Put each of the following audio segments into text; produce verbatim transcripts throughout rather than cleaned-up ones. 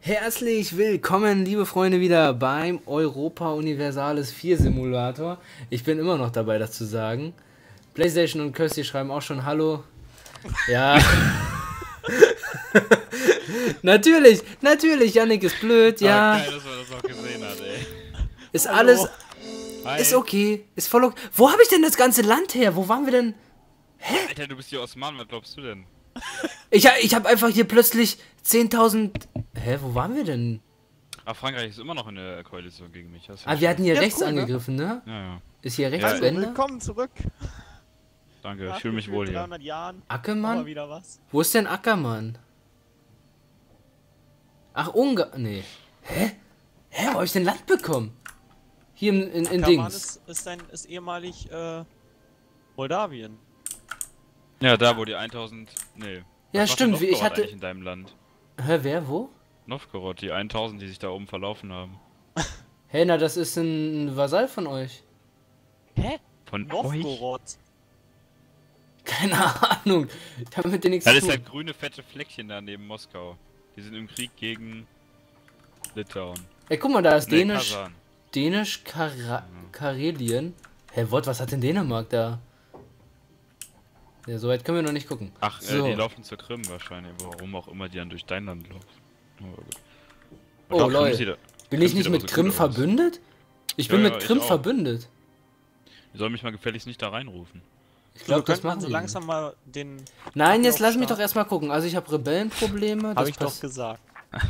Herzlich willkommen, liebe Freunde, wieder beim Europa Universalis vier Simulator. Ich bin immer noch dabei, das zu sagen. PlayStation und Kirsty schreiben auch schon Hallo. Ja. Natürlich, natürlich, Yannick ist blöd, ja. Geil, dass man das auch gesehen hat, ey. Ist Hallo. alles, Hi. ist okay, ist voll okay. Wo habe ich denn das ganze Land her? Wo waren wir denn? Alter, du bist hier Osman, was glaubst du denn? Ich, ha- ich habe einfach hier plötzlich zehntausend... Hä, wo waren wir denn? Ah, Frankreich ist immer noch in der Koalition gegen mich. Das ist Ah, wir hatten hier Ja, rechts cool, ne? angegriffen, ne? ja, ja. Ist hier rechts Ja, zu Also, Ende? willkommen zurück. Danke, ich Nach fühle mich gefühlt wohl hier. dreihundert Jahren. Mal Ackermann? wieder was. Wo ist denn Ackermann? Ach, Ungarn. Nee. Hä? Hä, wo hab ich denn Land bekommen? Hier in, in, in Kaman Dings. ist, ist, ein, ist ehemalig äh, Moldawien. Ja, da wo die tausend... Nee. Ja, Was macht stimmt, denn wie ich Novgorod hatte- eigentlich in deinem Land? Hä, wer, wo? Novgorod, die tausend, die sich da oben verlaufen haben. Hä, na, das ist ein Vasall von euch. Hä? Von euch? Novgorod. Keine Ahnung. Ich habe mit denen nichts Das zu ist tun. halt grüne, fette Fleckchen da neben Moskau. Die sind im Krieg gegen Litauen. Ey, guck mal, da ist Nee, Dänisch. Kasan. Dänisch Kara Karelien. Hä, what, was hat denn Dänemark da? Ja, so weit können wir noch nicht gucken. Ach, So. äh, die laufen zur Krim wahrscheinlich. Warum auch immer die dann durch dein Land laufen. Aber gut. Oh, Doch, Krim lol. sieht- Bin Krim ich nicht sieht mit aber so Krim gut aus. verbündet? Ich Ja, bin ja, mit ich Krim auch. verbündet. Die sollen mich mal gefälligst nicht da reinrufen. Ich So, glaube, das könnte man machen so die. langsam mal den... Nein, jetzt lass mich Ablauf doch erstmal gucken. Also ich habe Rebellenprobleme. Hab das ich doch pass- gesagt.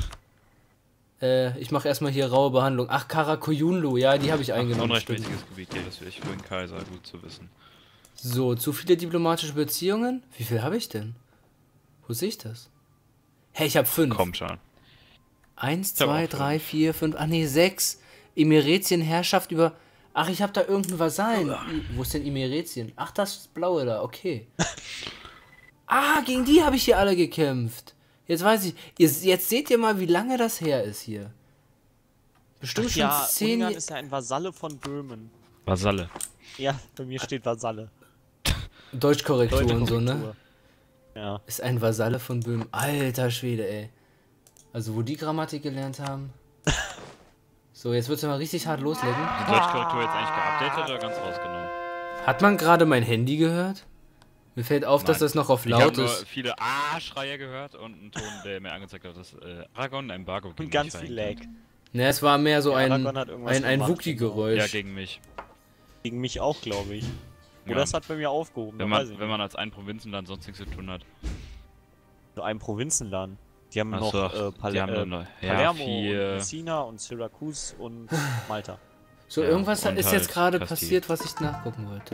Äh, ich mache erstmal hier raue Behandlung. Ach, Karakoyunlu, ja, die habe ich eingenommen. Stimmt. Unrechtmäßiges Gebiet, ja, das wäre ich für einen Kaiser, gut zu wissen. So, zu viele diplomatische Beziehungen? Wie viel habe ich denn? Wo sehe ich das? Hey, ich habe fünf. Kommt schon. Eins, Ich hab zwei, auch drei, vier, fünf. Ach nee, sechs. Emeretien Herrschaft über. Ach, ich habe da irgendeinen Vasallen. I- Wo ist denn Emeretien? Ach, das blaue da, okay. Ah, gegen die habe ich hier alle gekämpft. Jetzt weiß ich. Ihr, jetzt seht ihr mal, wie lange das her ist hier. Bestimmt Ach schon ja, zehn Ungarn Jahre. ist ja ein Vasalle von Böhmen. Vasalle. Ja, bei mir steht Vasalle. Deutschkorrektur Deutsche und so, ne? Korrektur. Ja. Ist ein Vasalle von Böhmen. Alter Schwede, ey. Also, wo die Grammatik gelernt haben. So, jetzt wird's ja mal richtig hart loslegen. Die Deutschkorrektur jetzt eigentlich geupdatet oder ganz rausgenommen? Hat man gerade mein Handy gehört? Mir fällt auf, dass Nein. das noch auf Ich habe laut nur ist. viele A-Schreie gehört und einen Ton, der mir angezeigt hat, dass äh, Aragon ein Embargo gegen Und ganz mich viel verhängt Lag. Ne, es war mehr so Ja, ein, Aragorn hat irgendwas ein, ein gemacht, Wookie-Geräusch. hat. Ja, gegen mich. Gegen mich auch, glaube ich. Oder Ja. das hat bei mir aufgehoben. Wenn da weiß man, ich wenn nicht. man als ein Provinzenland sonst nichts zu tun hat. So ein Provinzenland. Die haben Ach noch so, äh, Pal die haben äh, dann noch- ja, Palermo viel- und Messina und Syracuse und Malta. So, Ja, irgendwas und ist halt jetzt gerade Castile. passiert, was ich nachgucken wollte.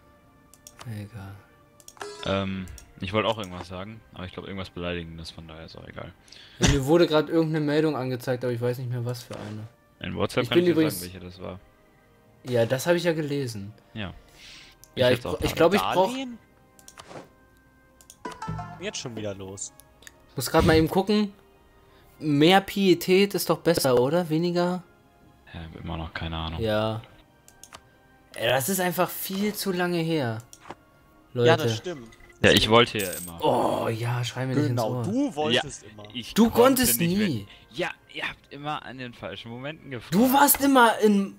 Egal. Ähm, ich wollte auch irgendwas sagen, aber ich glaube irgendwas Beleidigendes, von daher ist auch egal. Ja, mir wurde gerade irgendeine Meldung angezeigt, aber ich weiß nicht mehr, was für eine. In WhatsApp Ich kann bin ich dir übrigens- sagen, welche das war. Ja, das habe ich ja gelesen. Ja. Ja, ich, jetzt auch bra- ich gerade. glaube, ich brauche... Darlehen? Jetzt schon wieder los. muss gerade mal eben gucken. Mehr Pietät ist doch besser, oder? Weniger? Ja, immer noch keine Ahnung. Ja. Ey, das ist einfach viel zu lange her. Leute. Ja, das stimmt. Ja, ich wollte ja immer. Oh, ja, schrei mir nicht ins Genau, Ohr. du wolltest immer. Ich Du konnte konntest nicht nie. mehr- Ja, ihr habt immer an den falschen Momenten gefragt. Du warst immer in...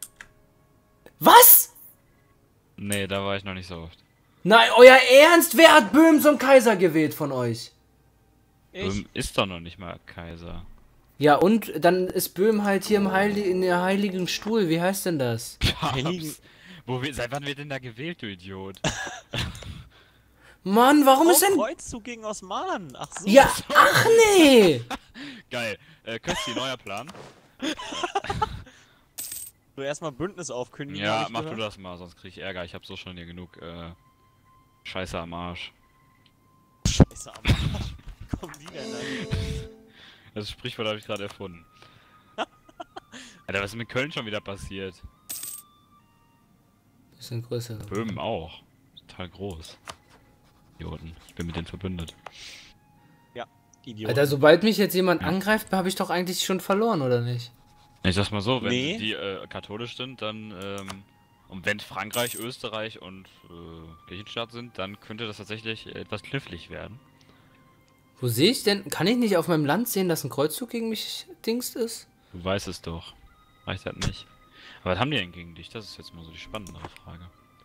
Was? Nee, da war ich noch nicht so oft. Nein, euer Ernst? Wer hat Böhm zum Kaiser gewählt von euch? Ich? Böhm ist doch noch nicht mal Kaiser. Ja, und dann ist Böhm halt hier im Heili in der Heiligen Stuhl. Wie heißt denn das? Heiligen- Papst. Wo wir, seit wann wird denn da gewählt, du Idiot? Mann, warum Oh, ist denn... Kreuzzug gegen Osmanen. Ach so. Ja, ach nee! Geil. Äh, Kösti, neuer Plan? Du erstmal Bündnis aufkündigen. Ja, hab ich mach du gehört. das mal, sonst krieg ich Ärger. Ich hab so schon hier genug äh, Scheiße am Arsch. Scheiße, aber wie kommen die denn da? Das Sprichwort habe ich gerade erfunden. Alter, was ist mit Köln schon wieder passiert? Bisschen größer. Böhmen auch. Total groß. Idioten. Ich bin mit denen verbündet. Idiot. Alter, sobald mich jetzt jemand angreift, habe ich doch eigentlich schon verloren, oder nicht? Ich sag's mal so, wenn Nee. die äh, katholisch sind, dann ähm, und wenn Frankreich, Österreich und äh, Griechenstaat sind, dann könnte das tatsächlich etwas knifflig werden. Wo sehe ich denn? Kann ich nicht auf meinem Land sehen, dass ein Kreuzzug gegen mich dingst ist? Du weißt es doch. Reicht halt nicht. Aber was haben die denn gegen dich? Das ist jetzt mal so die spannendere Frage.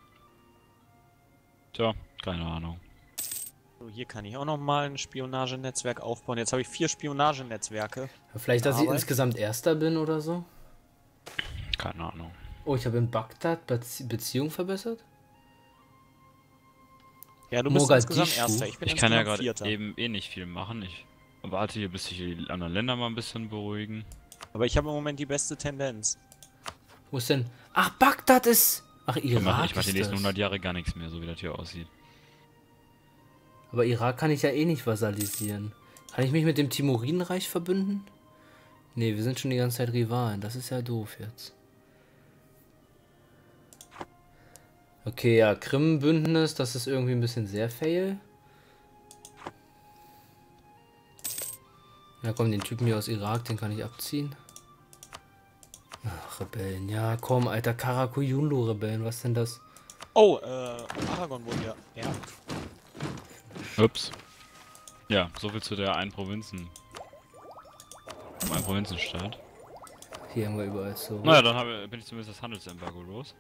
Tja, keine Ahnung. So, hier kann ich auch noch mal ein Spionagenetzwerk aufbauen. Jetzt habe ich vier Spionagenetzwerke. Ja, vielleicht, dass ich Arbeit. insgesamt Erster bin oder so? Keine Ahnung. Oh, ich habe in Bagdad Bezie Beziehung verbessert? Ja, du bist Mogadischu. insgesamt Erster. Ich bin Ich kann ja insgesamt gerade Vierter. eben eh nicht viel machen. Ich warte hier, bis sich die anderen Länder mal ein bisschen beruhigen. Aber ich habe im Moment die beste Tendenz. Wo ist denn? Ach, Bagdad ist... Ach, Ich Irak mache ich mach ist die nächsten das. hundert Jahre gar nichts mehr, so wie das hier aussieht. Aber Irak kann ich ja eh nicht vasalisieren. Kann ich mich mit dem Timuridenreich verbünden? Nee, wir sind schon die ganze Zeit Rivalen. Das ist ja doof jetzt. Okay, ja, Krim-Bündnis, das ist irgendwie ein bisschen sehr fail. Ja komm, den Typen hier aus Irak, den kann ich abziehen. Ach, Rebellen, ja komm, alter Karakuyunlu-Rebellen, was denn das? Oh, äh, Aragon wurde ja. Ja. Ups. Ja, soviel zu der einen Provinzen. Ein Provinzenstaat. Hier haben wir überall so. Naja, dann habe, bin ich zumindest das Handelsembargo los.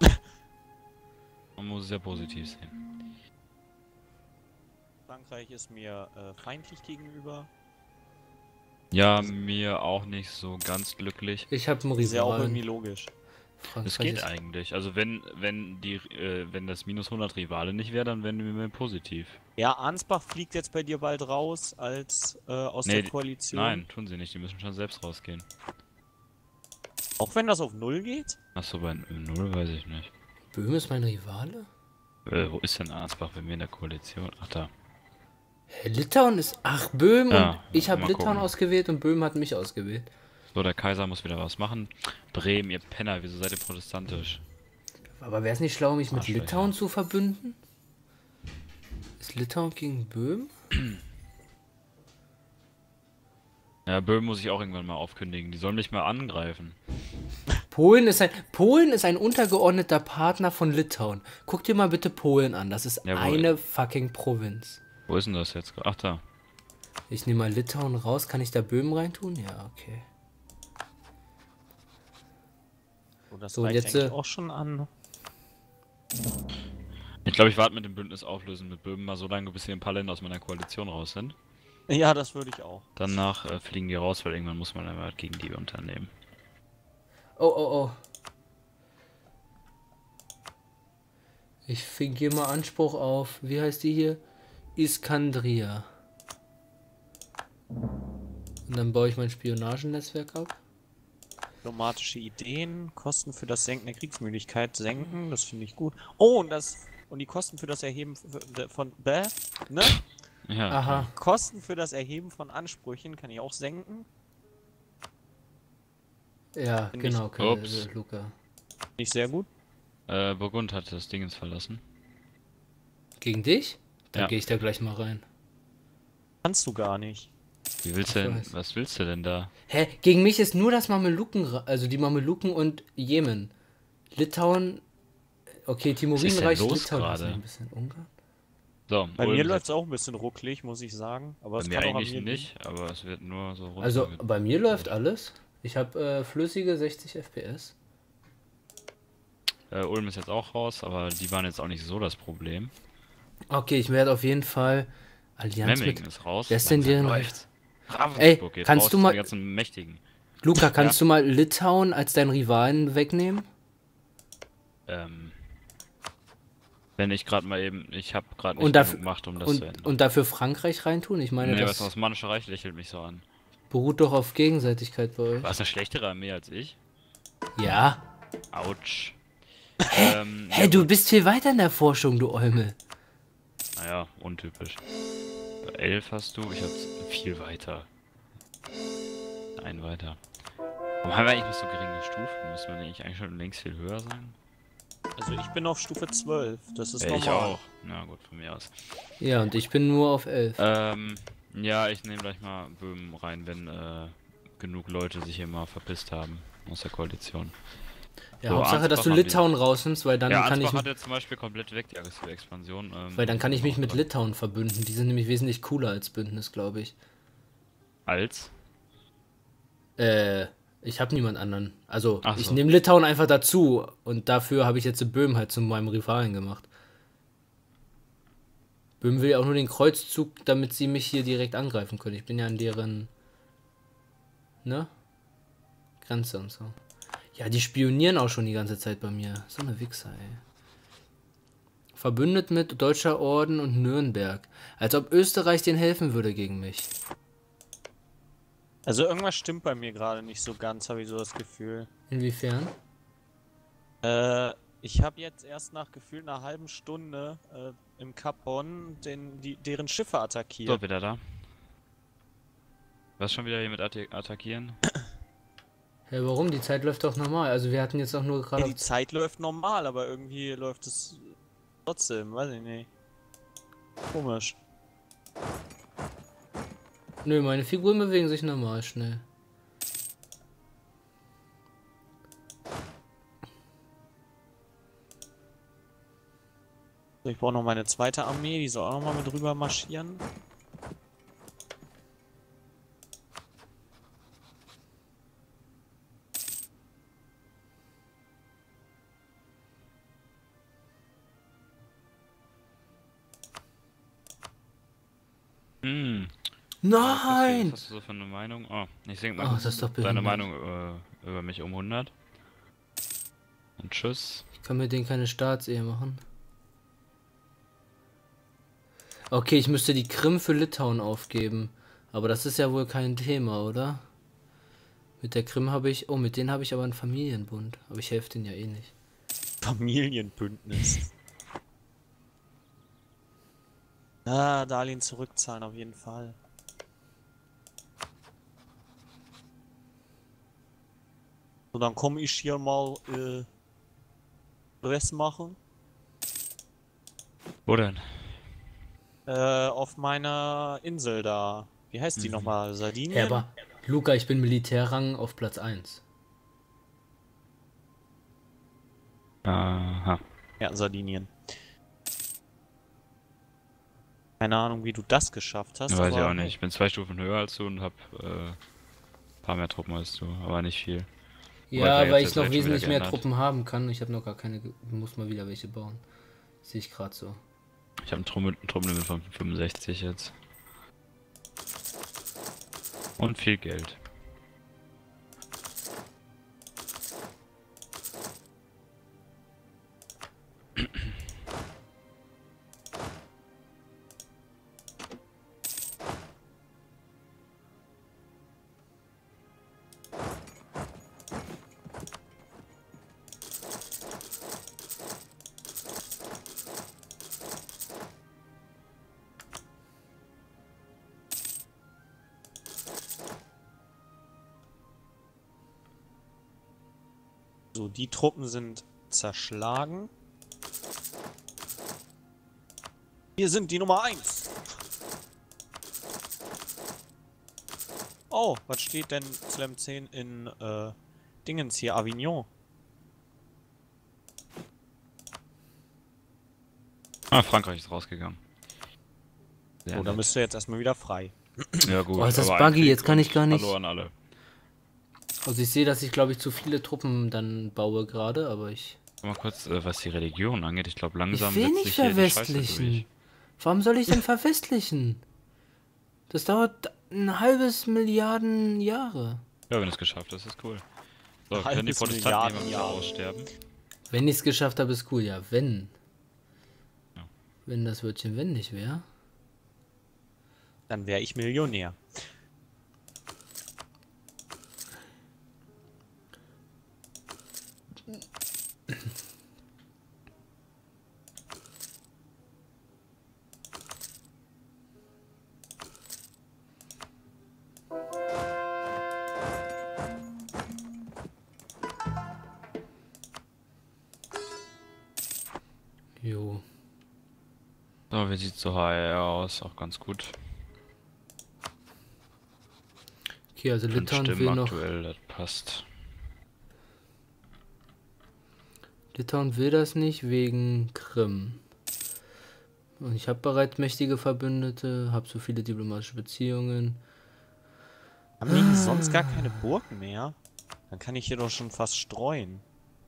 Man muss es sehr positiv sehen. Frankreich ist mir äh, feindlich gegenüber. Ja, mir auch nicht so ganz glücklich. Ich habe einen Ist ja auch irgendwie Rivalen. logisch. Frankreich Es geht ist- eigentlich. Also wenn wenn die äh, wenn das minus hundert Rivale nicht wäre, dann wären wir mehr positiv. Ja, Ansbach fliegt jetzt bei dir bald raus als äh, aus Nee, der Koalition. Nein, tun sie nicht. Die müssen schon selbst rausgehen. Auch wenn das auf Null geht? Achso, bei null weiß ich nicht. Böhmen ist mein Rivale? Äh, wo ist denn Ansbach, wenn wir in der Koalition? Ach da. Hä, Litauen ist... Ach, Böhmen Ja, und... Ich habe mal Litauen gucken. ausgewählt und Böhmen hat mich ausgewählt. So, der Kaiser muss wieder was machen. Bremen, ihr Penner, wieso seid ihr protestantisch? Aber wäre es nicht schlau, mich mit Arschlöcher. Litauen zu verbünden? Ist Litauen gegen Böhmen? Ja, Böhmen muss ich auch irgendwann mal aufkündigen. Die sollen mich mal angreifen. Polen ist ein... Polen ist ein untergeordneter Partner von Litauen. Guck dir mal bitte Polen an. Das ist Jawohl. eine fucking Provinz. Wo ist denn das jetzt? Ach da. Ich nehme mal Litauen raus. Kann ich da Böhmen reintun? Ja, okay. Oh, das So, reicht jetzt, eigentlich äh, auch schon an. Ich glaube, ich warte mit dem Bündnis auflösen mit Böhmen mal so lange, bis hier ein paar Länder aus meiner Koalition raus sind. Ja, das würde ich auch. Danach äh, fliegen die raus, weil irgendwann muss man dann was gegen die unternehmen. Oh, oh, oh. Ich fingiere mal Anspruch auf... Wie heißt die hier? Iskandria. Und dann baue ich mein Spionagennetzwerk ab. Diplomatische Ideen, Kosten für das Senken der Kriegsmüdigkeit senken, das finde ich gut. Oh, und das und die Kosten für das Erheben f- von bäh, ne? Ja. Aha. Kosten für das Erheben von Ansprüchen kann ich auch senken. Ja, Finde ich- genau, okay, Ups. äh, Luca. Finde ich sehr gut. Äh, Burgund hat das Dingens verlassen. Gegen dich? Dann Ja. gehe ich da gleich mal rein. Kannst du gar nicht. Wie willst Ich du denn, weiß. was willst du denn da? Hä? Gegen mich ist nur das Mameluken, also die Mameluken und Jemen. Litauen, okay, Timuridenreich, Was ist denn los Litauen ist gerade? noch ein bisschen Ungarn. So, Bei Ulm mir ist läuft es auch ein bisschen rucklig, muss ich sagen. Aber Bei es mir kann auch an eigentlich mir liegen. nicht, aber es wird nur so runter. Also bei mir läuft alles. Ich habe äh, flüssige sechzig F P S. Äh, Ulm ist jetzt auch raus, aber die waren jetzt auch nicht so das Problem. Okay, ich werde auf jeden Fall Allianz Memmingen mit... ist raus. Wer ist denn Langsam deren- läuft's. Ey, Ravensburg geht kannst raus du zu mal- den ganzen Mächtigen. Luca, kannst du mal Litauen als deinen Rivalen wegnehmen? Ähm, wenn ich gerade mal eben, ich habe gerade nicht Und dafür, genug Macht, um das und, zu ändern. und dafür Frankreich reintun? Ich meine, Nee, was das das Osmanische Reich lächelt mich so an. beruht doch auf Gegenseitigkeit bei euch. War es eine schlechtere Armee als ich? Ja. Autsch. ähm, Hä, du bist viel weiter in der Forschung, du Eumel. Naja, untypisch. elf hast du, ich hab's viel weiter. Ein weiter. Warum haben wir eigentlich noch so geringe Stufen? Müssen wir nicht eigentlich schon längst viel höher sein? Also ich bin auf Stufe zwölf, das ist Ja, ich normal. auch. Na gut, von mir aus. Ja, und ich bin nur auf elf. Ähm, ja, ich nehme gleich mal Böhmen rein, wenn äh, genug Leute sich hier mal verpisst haben aus der Koalition. Ja, So, Hauptsache, dass du Ansbach haben Litauen rausnimmst, weil dann Ja, kann ich Ansbach mi- hat jetzt zum Beispiel komplett weg, die aggressive Expansion. Ähm, weil dann kann ich mich mit auch- Litauen verbünden. Die sind nämlich wesentlich cooler als Bündnis, glaube ich. Als? Äh, ich habe niemand anderen. Also, Ach ich so. nehme Litauen einfach dazu und dafür habe ich jetzt die Böhmen halt zu meinem Rivalen gemacht. Böhmen will ja auch nur den Kreuzzug, damit sie mich hier direkt angreifen können. Ich bin ja an deren, ne? Grenze und so. Ja, die spionieren auch schon die ganze Zeit bei mir. So eine Wichser, ey. Verbündet mit Deutscher Orden und Nürnberg. Als ob Österreich denen helfen würde gegen mich. Also irgendwas stimmt bei mir gerade nicht so ganz, habe ich so das Gefühl. Inwiefern? Äh, ich habe jetzt erst nach gefühlt einer halben Stunde äh, im Kap Bonn den, die, deren Schiffe attackiert. So, wieder da. Was schon wieder hier mit atta attackieren? Ja, warum? Die Zeit läuft doch normal. Also wir hatten jetzt auch nur Ja, gerade... die Zeit läuft normal, aber irgendwie läuft es trotzdem, weiß ich nicht. Komisch. Nö, meine Figuren bewegen sich normal schnell. So, ich brauche noch meine zweite Armee, die soll auch noch mal mit rüber marschieren. Hm. Nein! Was hast du so für eine Meinung? Oh, ich senke mal Oh, kurz das ist doch deine behindert. Meinung äh, über mich um hundert. Und tschüss. Ich kann mit denen keine Staatsehe machen. Okay, ich müsste die Krim für Litauen aufgeben. Aber das ist ja wohl kein Thema, oder? Mit der Krim habe ich... Oh, mit denen habe ich aber einen Familienbund. Aber ich helfe denen ja eh nicht. Familienbündnis. Ah, Darlehen zurückzahlen auf jeden Fall. So, dann komme ich hier mal äh, Stress machen. Wo denn? Äh, auf meiner Insel da. Wie heißt die Mhm. nochmal? Sardinien? Ja, aber Luca, ich bin Militärrang auf Platz eins. Aha. Ja, Sardinien. Keine Ahnung, wie du das geschafft hast. Weiß ich aber- auch nicht. Ich bin zwei Stufen höher als du und hab äh, ein paar mehr Truppen als du, aber nicht viel. Ja, Wobei, weil jetzt ich ist noch jetzt schon wieder wesentlich mehr geändert. Truppen haben kann. Ich habe noch gar keine... ge- Muss mal wieder welche bauen. Sehe ich gerade so. Ich habe ein Truppen- ein Truppenlimit von fünfundsechzig jetzt. Und viel Geld. So, die Truppen sind zerschlagen. Wir sind die Nummer eins. Oh, was steht denn Slam zehn in äh, Dingens hier? Avignon. Ah, Frankreich ist rausgegangen. Sehr Oh, dann nett. bist du jetzt erstmal wieder frei. Ja gut. Oh, ist das aber ein buggy, Krieg jetzt kann ich und gar nicht- Hallo an alle. Also ich sehe, dass ich glaube ich zu viele Truppen dann baue gerade, aber ich... Mal kurz, äh, was die Religion angeht. Ich glaube langsam Ich will setzt nicht sich hier die Scheiße verwestlichen. durch. Warum soll ich denn verwestlichen? Das dauert ein halbes Milliarden Jahre. Ja, wenn du es geschafft hast, ist cool. So, Ein können die halbes Protestanten hier mal Milliarden wieder Jahre. aussterben? Wenn ich es geschafft habe, ist cool, ja. Wenn. Ja. Wenn das Wörtchen wenn nicht wäre. Dann wäre ich Millionär. Jo. So, wie sieht so H R aus? Auch ganz gut. Okay, also Fünf Litauen Stimmen will noch... aktuell, das passt. Litauen will das nicht wegen Krim. Und ich habe bereits mächtige Verbündete, habe so viele diplomatische Beziehungen. Haben die sonst gar keine Burgen mehr? Dann kann ich hier doch schon fast streuen.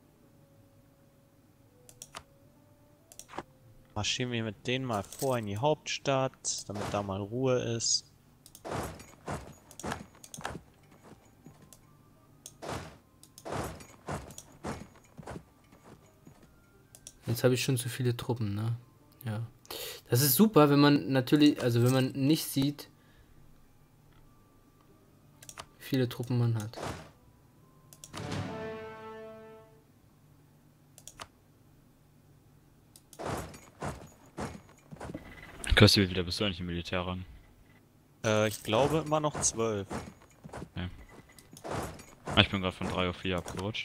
Marschieren wir mit denen mal vor in die Hauptstadt, damit da mal Ruhe ist. Jetzt habe ich schon zu viele Truppen, ne? Ja. Das ist super, wenn man natürlich, also wenn man nicht sieht, wie viele Truppen man hat. Kirsti, wie wieder bist du eigentlich im Militärrang? Äh, ich glaube immer noch zwölf. Okay. Ah, ich bin gerade von drei auf vier abgerutscht.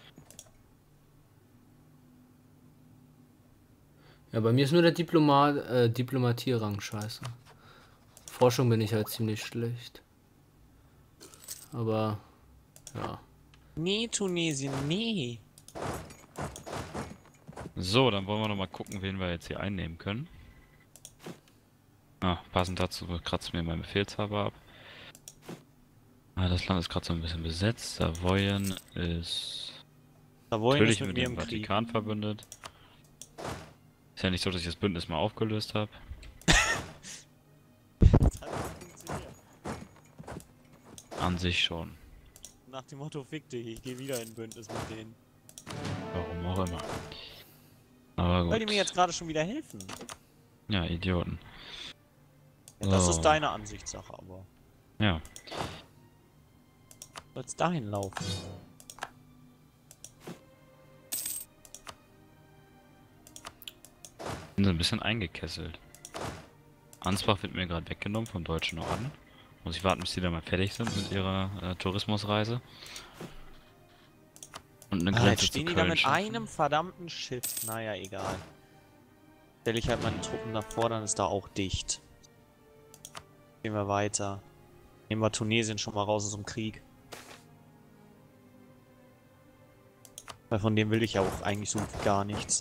Ja, bei mir ist nur der Diplomat, äh, Diplomatierrang scheiße. Forschung bin ich halt ziemlich schlecht. Aber, ja. Nee, Tunesien, nee. So, dann wollen wir noch mal gucken, wen wir jetzt hier einnehmen können. Ah, passend dazu kratzt mir mein Befehlshaber ab. Ah, das Land ist gerade so ein bisschen besetzt. Savoyen ist Savoyen natürlich ist mit, mit mir dem im Krieg. Vatikan verbündet. Ist ja nicht so, dass ich das Bündnis mal aufgelöst habe. Das hat nicht funktioniert. An sich schon. Nach dem Motto, fick dich, ich gehe wieder in Bündnis mit denen. Warum auch immer. Aber gut. Weil die mir jetzt gerade schon wieder helfen. Ja, Idioten. Ja, das So. ist deine Ansichtssache, aber Ja. soll's dahin laufen. Bin so ein bisschen eingekesselt. Ansbach wird mir gerade weggenommen vom deutschen Norden. Muss ich warten, bis die da mal fertig sind mit ihrer äh, Tourismusreise. Und eine Ah, Grenze jetzt zu stehen die Köln da mit schaffen. einem verdammten Schiff. Naja, egal. Stelle ich halt meine Truppen davor, dann ist da auch dicht. Gehen wir weiter. Nehmen wir Tunesien schon mal raus aus dem Krieg. Weil von dem will ich ja auch eigentlich so gut wie gar nichts.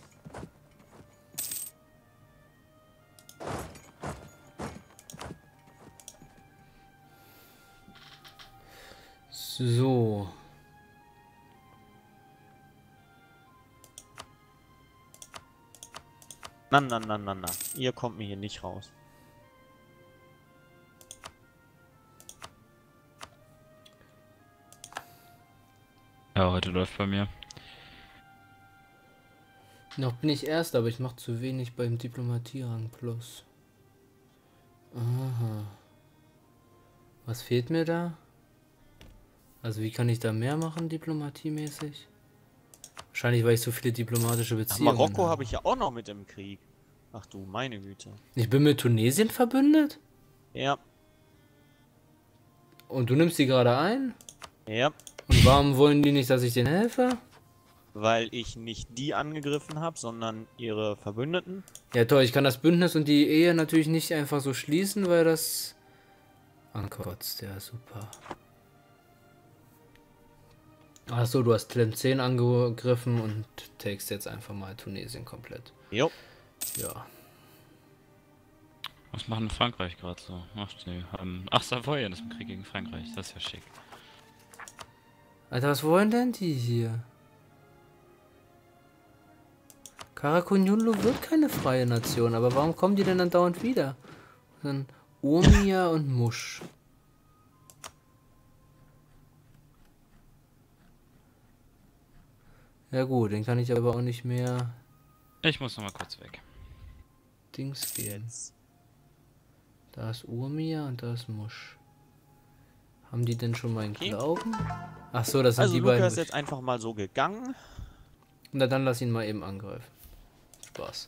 So. Na, na, na, na, na. Ihr kommt mir hier nicht raus. Ja, heute läuft bei mir. Noch bin ich erst, aber ich mache zu wenig beim Diplomatierrang plus. Aha. Was fehlt mir da? Also wie kann ich da mehr machen, diplomatiemäßig? Wahrscheinlich, weil ich so viele diplomatische Ach, Beziehungen Marokko habe ich ja auch noch mit im Krieg. Ach du, meine Güte. Ich bin mit Tunesien verbündet? Ja, Und du nimmst die gerade ein? ja. Und warum wollen die nicht, dass ich denen helfe? Weil ich nicht die angegriffen habe, sondern ihre Verbündeten. Ja toll, ich kann das Bündnis und die Ehe natürlich nicht einfach so schließen, weil das ankotzt. Ja, super. Achso, du hast Tlemcen angegriffen und takest jetzt einfach mal Tunesien komplett. Jo. Ja. Was machen Frankreich gerade so? Ach, die haben... Ach, Savoyen ist im Krieg gegen Frankreich. Das ist ja schick. Alter, was wollen denn die hier? Karakunyunlu wird keine freie Nation, aber warum kommen die denn dann dauernd wieder? Dann Urmia und Musch. Ja gut, den kann ich aber auch nicht mehr Ich muss noch mal kurz weg. Dings gehen. Jetzt. Da ist Urmia und da ist Musch. Haben die denn schon meinen Okay. Glauben? Ach so, das sind Also die Luca beiden. ist jetzt einfach mal so gegangen. Na dann lass ihn mal eben angreifen. Spaß.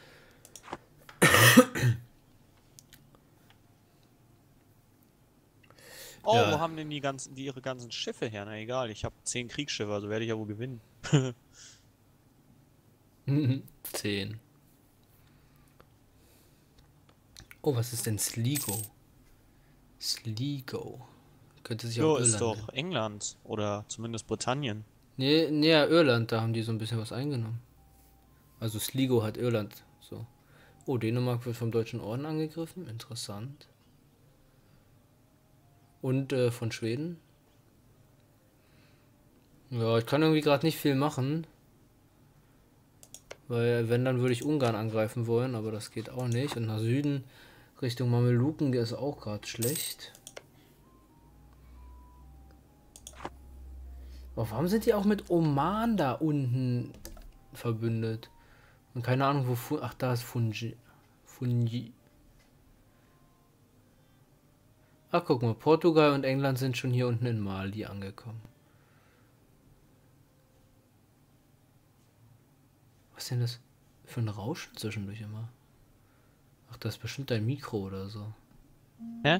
Oh, Ja. wo haben denn die ganzen, die ihre ganzen Schiffe her? Na egal, ich habe zehn Kriegsschiffe, also werde ich ja wohl gewinnen. Zehn. Oh, was ist denn Sligo? Sligo. Könnte sich Jo, auch ist Irland doch England oder zumindest Britannien. Nee, nee, ja, Irland, da haben die so ein bisschen was eingenommen. Also Sligo hat Irland so. Oh, Dänemark wird vom Deutschen Orden angegriffen. Interessant. Und äh, von Schweden. Ja, ich kann irgendwie gerade nicht viel machen. Weil wenn, dann würde ich Ungarn angreifen wollen, aber das geht auch nicht. Und nach Süden Richtung Mameluken ist auch gerade schlecht. Aber warum sind die auch mit Oman da unten verbündet? Und keine Ahnung, wo... Fu Ach, da ist Fungi. Fungi. Ach, guck mal, Portugal und England sind schon hier unten in Mali angekommen. Was ist denn das für ein Rauschen zwischendurch immer? Ach, das ist bestimmt dein Mikro oder so. Hä?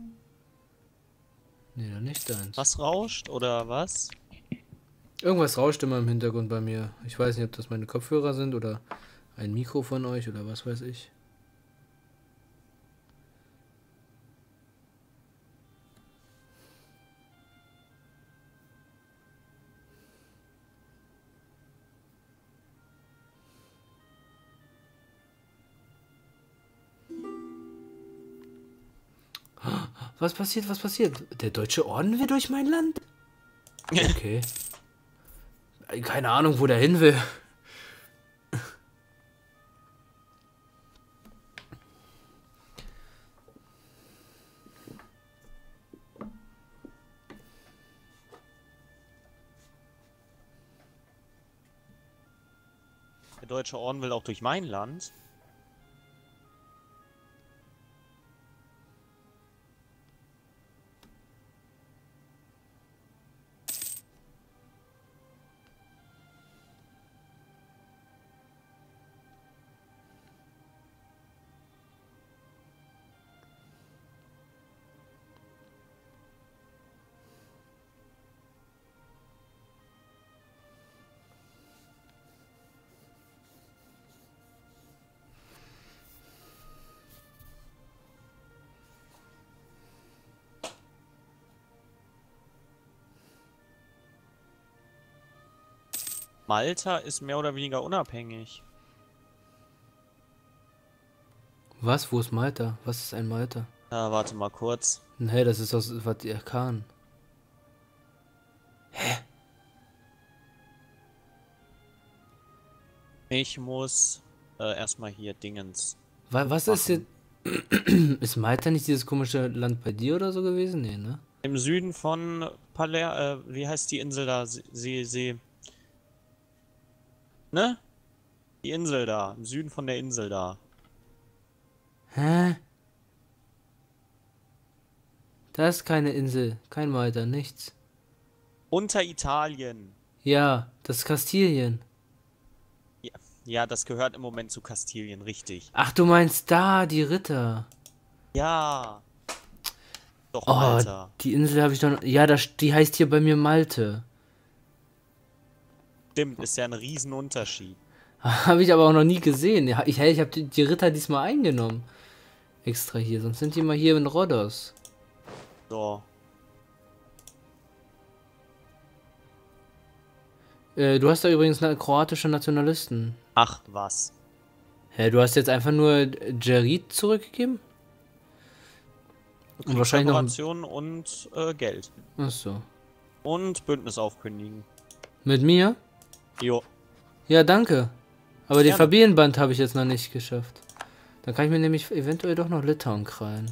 Nee, dann nicht deins. Was rauscht oder was? Irgendwas rauscht immer im Hintergrund bei mir. Ich weiß nicht, ob das meine Kopfhörer sind oder ein Mikro von euch oder was weiß ich. Was passiert? Was passiert? Der Deutsche Orden will durch mein Land? Okay. Keine Ahnung, wo der hin will. Der Deutsche Orden will auch durch mein Land. Malta ist mehr oder weniger unabhängig. Was? Wo ist Malta? Was ist ein Malta? Ah, warte mal kurz. Nee, das ist aus Vatikan. Hä? Ich muss äh, erstmal hier Dingens. Was, was ist jetzt... Ist Malta nicht dieses komische Land bei dir oder so gewesen? Nee, ne? Im Süden von Paler, äh, wie heißt die Insel da? See, See. Ne? Die Insel da. Im Süden von der Insel da. Hä? Das ist keine Insel. Kein Malta, nichts. Unter Italien. Ja, das ist Kastilien. Ja, ja, das gehört im Moment zu Kastilien, richtig. Ach, du meinst da, die Ritter. Ja. Doch, Oh, Malta. die Insel habe ich doch noch... Ja, das, die heißt hier bei mir Malte. Stimmt, ist ja ein Riesenunterschied. Habe ich aber auch noch nie gesehen. Ja, Ich, ich habe die, die Ritter diesmal eingenommen. Extra hier, sonst sind die mal hier in Rhodos. So. Äh, du hast da übrigens na kroatische Nationalisten. Ach, was. Hä, du hast jetzt einfach nur Djerid zurückgegeben? Und wahrscheinlich noch... Kooperation und äh, Geld. Ach so. Und Bündnis aufkündigen. Mit mir? Jo. Ja, danke. Aber den Gerne. Familienband habe ich jetzt noch nicht geschafft. Dann kann ich mir nämlich eventuell doch noch Litauen krallen.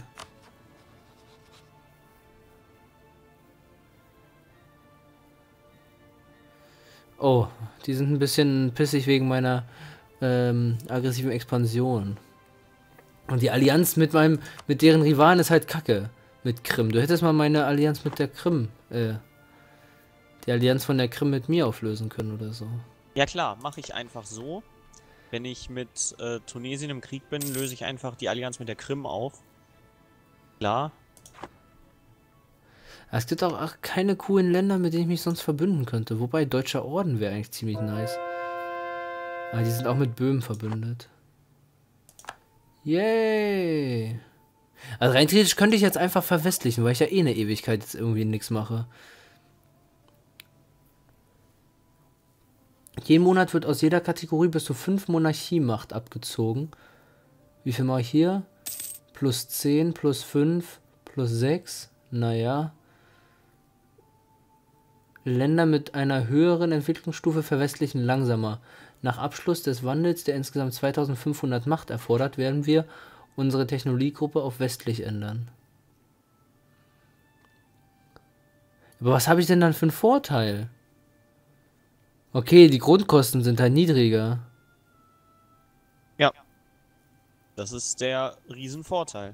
Oh, die sind ein bisschen pissig wegen meiner ähm, aggressiven Expansion. Und die Allianz mit meinem, mit deren Rivalen ist halt kacke. Mit Krim. Du hättest mal meine Allianz mit der Krim, äh, die Allianz von der Krim mit mir auflösen können oder so. Ja klar, mache ich einfach so. Wenn ich mit äh, Tunesien im Krieg bin, löse ich einfach die Allianz mit der Krim auf. Klar. Es gibt auch ach, keine coolen Länder, mit denen ich mich sonst verbünden könnte. Wobei, Deutscher Orden wäre eigentlich ziemlich nice. Aber die sind auch mit Böhmen verbündet. Yay! Also rein theoretisch könnte ich jetzt einfach verwestlichen, weil ich ja eh eine Ewigkeit jetzt irgendwie nichts mache. Jeden Monat wird aus jeder Kategorie bis zu fünf Monarchiemacht abgezogen. Wie viel mache ich hier? Plus zehn, plus fünf, plus sechs. Naja. Länder mit einer höheren Entwicklungsstufe verwestlichen langsamer. Nach Abschluss des Wandels, der insgesamt zweitausendfünfhundert Macht erfordert, werden wir unsere Technologiegruppe auf westlich ändern. Aber was habe ich denn dann für einen Vorteil? Okay, die Grundkosten sind halt niedriger. Ja. Das ist der Riesenvorteil.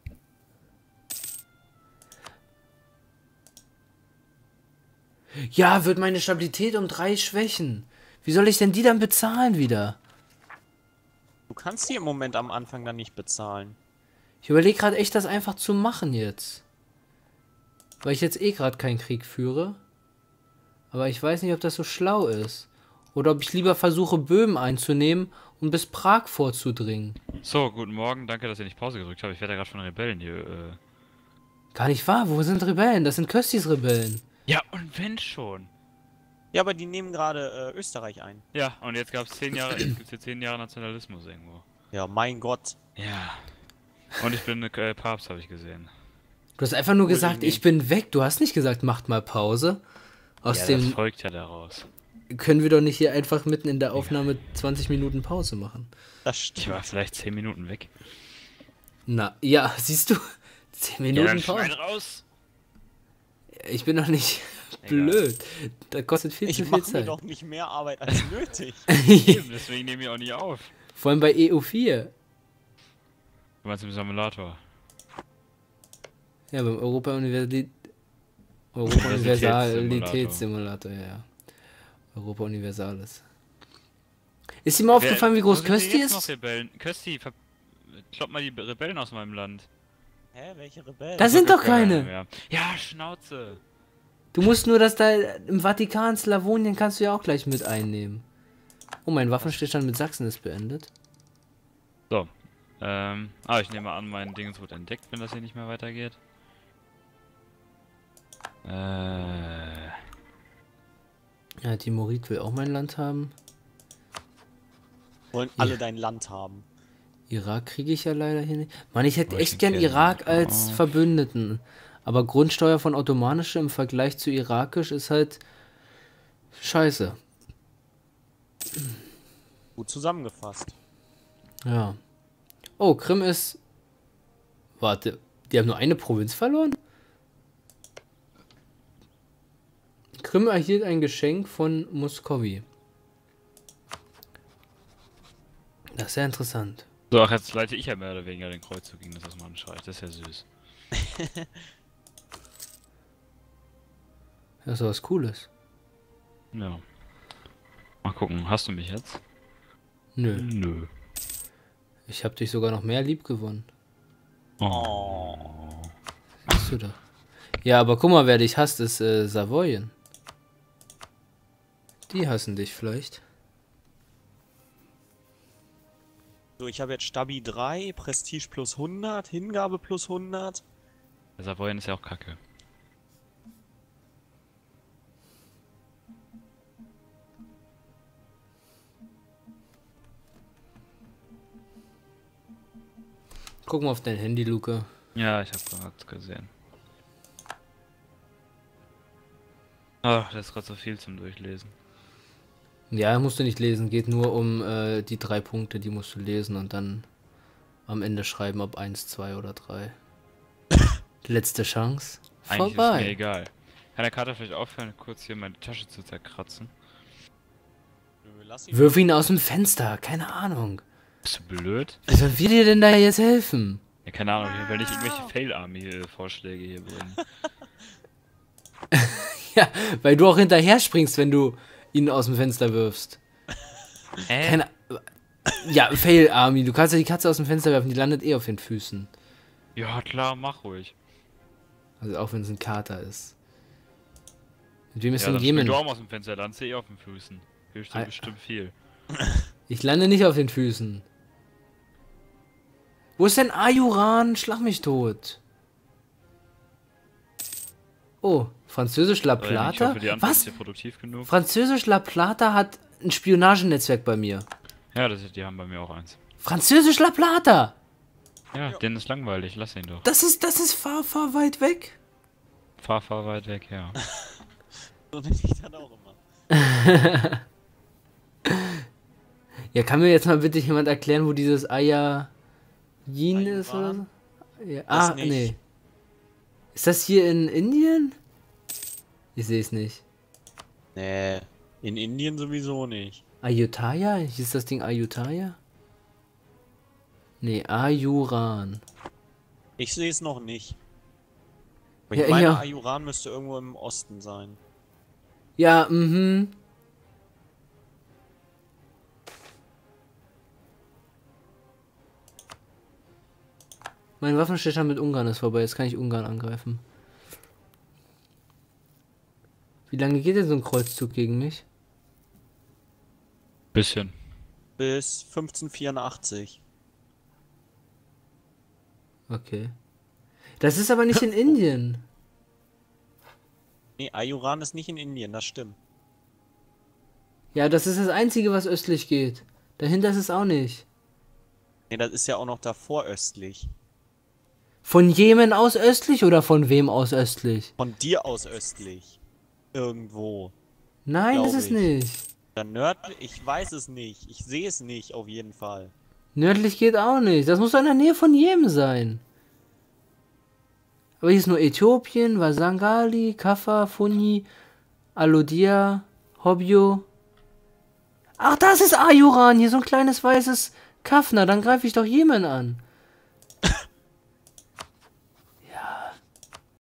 Ja, wird meine Stabilität um drei schwächen. Wie soll ich denn die dann bezahlen wieder? Du kannst die im Moment am Anfang dann nicht bezahlen. Ich überlege gerade echt, das einfach zu machen jetzt. Weil ich jetzt eh gerade keinen Krieg führe. Aber ich weiß nicht, ob das so schlau ist. Oder ob ich lieber versuche, Böhmen einzunehmen und bis Prag vorzudringen. So, guten Morgen. Danke, dass ihr nicht Pause gedrückt habt. Ich werde ja gerade von Rebellen hier. Äh... Gar nicht wahr. Wo sind Rebellen? Das sind Köstis Rebellen. Ja, und wenn schon. Ja, aber die nehmen gerade äh, Österreich ein. Ja, und jetzt gab es zehn Jahre, jetzt gibt's hier zehn Jahre Nationalismus irgendwo. Ja, mein Gott. Ja. Und ich bin äh, Papst, habe ich gesehen. Du hast einfach nur Cool, gesagt, nee. ich bin weg. Du hast nicht gesagt, macht mal Pause. Aus Ja, dem das folgt ja daraus. können wir doch nicht hier einfach mitten in der Aufnahme zwanzig Minuten Pause machen. Das Ich stimmt. war vielleicht zehn Minuten weg. Na, ja, siehst du? zehn Ja, Minuten dann Pause. schneid raus. Ich bin doch nicht Egal. blöd. Das kostet viel Ich zu viel mache mir Zeit. doch nicht mehr Arbeit als nötig. Eben, deswegen nehme ich auch nicht auf. Vor allem bei E U vier. Du meinst im Simulator. Ja, beim Europa-Universität. Europa-Universalitätssimulator, ja, ja. Europa Universalis. Ist ihm aufgefallen, wie groß Wo sind denn Kösti jetzt noch ist? Rebellen? Kösti, ver... klopp mal die Rebellen aus meinem Land. Hä, welche Rebellen? Das sind doch keine. mehr. Ja, Schnauze. Du musst nur das da im Vatikan, Slawonien kannst du ja auch gleich mit einnehmen. Oh, mein Waffenstillstand mit Sachsen ist beendet. So. Ähm. Ah, ich nehme an, mein Ding wird entdeckt, wenn das hier nicht mehr weitergeht. Äh. Ja, Timorit will auch mein Land haben. Wollen alle dein Land haben. Irak kriege ich ja leider hier nicht. Mann, ich hätte Aber ich echt gern denke, Irak als oh. Verbündeten. Aber Grundsteuer von Ottomanisch im Vergleich zu Irakisch ist halt scheiße. Gut zusammengefasst. Ja. Oh, Krim ist... Warte, die haben nur eine Provinz verloren? Krim erhielt ein Geschenk von Muskowi. Das ist sehr interessant. So, ach, jetzt leite ich ja mehr oder weniger den Kreuzzug gegen das Osmanenreich. Das ist ja süß. Das ist was Cooles. Ja. Mal gucken, hast du mich jetzt? Nö. Nö. Ich habe dich sogar noch mehr lieb gewonnen. Oh. Siehst du doch. Ja, aber guck mal, wer dich hasst, ist äh, Savoyen. Die hassen dich vielleicht. So, ich habe jetzt Stabi drei, Prestige plus hundert, Hingabe plus hundert. Der Savoyen ist ja auch kacke. Guck mal auf dein Handy, Luca. Ja, ich habe gerade gesehen. Ach, das ist gerade so viel zum Durchlesen. Ja, musst du nicht lesen. Geht nur um äh, die drei Punkte, die musst du lesen und dann am Ende schreiben, ob eins, zwei oder drei. Letzte Chance. Eigentlich ist mir Vorbei. egal. Kann der Kater vielleicht aufhören, kurz hier meine Tasche zu zerkratzen? Nö, lass ihn. Wirf ihn aus dem Fenster. Keine Ahnung. Bist du blöd? Wie sollen wir dir denn da jetzt helfen? Ja, keine Ahnung, ich will nicht irgendwelche Fail-Army-Vorschläge hier bringen. Ja, weil du auch hinterher springst, wenn du ihn aus dem Fenster wirfst. Hä? Keine... Ja, Fail Army. Du kannst ja die Katze aus dem Fenster werfen, die landet eh auf den Füßen. Ja, klar, mach ruhig. Also auch wenn es ein Kater ist. Mit wem ist Ja, denn dann spring Jemen? du auch mal aus dem Fenster, landest du eh auf den Füßen. Hilft dir Ah. bestimmt viel. Ich lande nicht auf den Füßen. Wo ist denn Ayuran? Schlag mich tot. Oh, Französisch La Aber ja, ich Plata? hoffe, die Antwort Was? ist dir produktiv genug. Französisch La Plata hat ein Spionagenetzwerk bei mir. Ja, das, die haben bei mir auch eins. Französisch La Plata! Ja, denen ist langweilig, lass ihn doch. Das ist, das ist fahr, fahr weit weg. Fahr, fahr weit weg, ja. So nenne ich dann auch immer. Ja, kann mir jetzt mal bitte jemand erklären, wo dieses Ayajin ist oder Ayuran? so? Ja, ah, nicht. nee. Ist das hier in Indien? Ich sehe es nicht. Nee, in Indien sowieso nicht. Ayutthaya? Hieß das Ding Ayutthaya? Nee, Ayuran. Ich sehe es noch nicht. Aber Ja, ich meine, ja. Ayuran müsste irgendwo im Osten sein. Ja, mhm. Mein Waffenstillstand mit Ungarn ist vorbei, jetzt kann ich Ungarn angreifen. Wie lange geht denn so ein Kreuzzug gegen mich? Bisschen. Bis fünfzehnhundertvierundachtzig. Okay. Das ist aber nicht in Indien. Nee, Ayuran ist nicht in Indien, das stimmt. Ja, das ist das Einzige, was östlich geht. Dahinter ist es auch nicht. Nee, das ist ja auch noch davor östlich. Von Jemen aus östlich oder von wem aus östlich? Von dir aus östlich. Irgendwo. Nein, Glaub ist es ich. nicht. Dann nördlich, ich weiß es nicht. Ich sehe es nicht, auf jeden Fall. Nördlich geht auch nicht. Das muss doch in der Nähe von Jemen sein. Aber hier ist nur Äthiopien, Wasangali, Kaffa, Funi, Alodia, Hobyo. Ach, das ist Ayuran. Hier so ein kleines weißes Kaffner. Dann greife ich doch Jemen an.